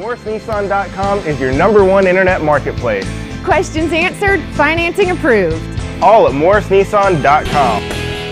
MorrisNissan.com is your #1 internet marketplace. Questions answered, financing approved. All at MorrisNissan.com.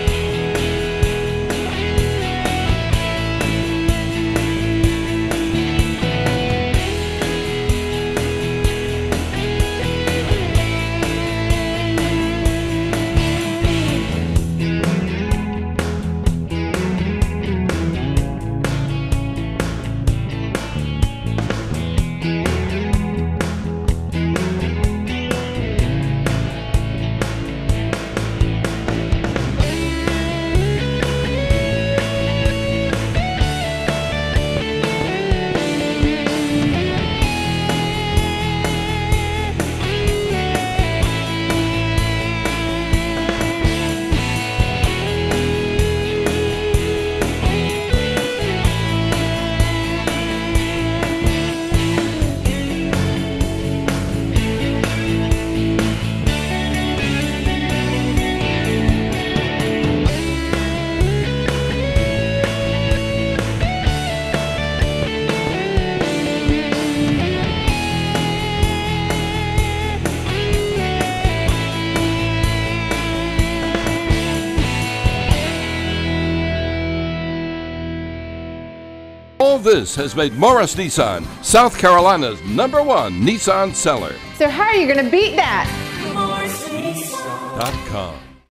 All this has made Morris Nissan South Carolina's #1 Nissan seller. So how are you going to beat that? MorrisNissan.com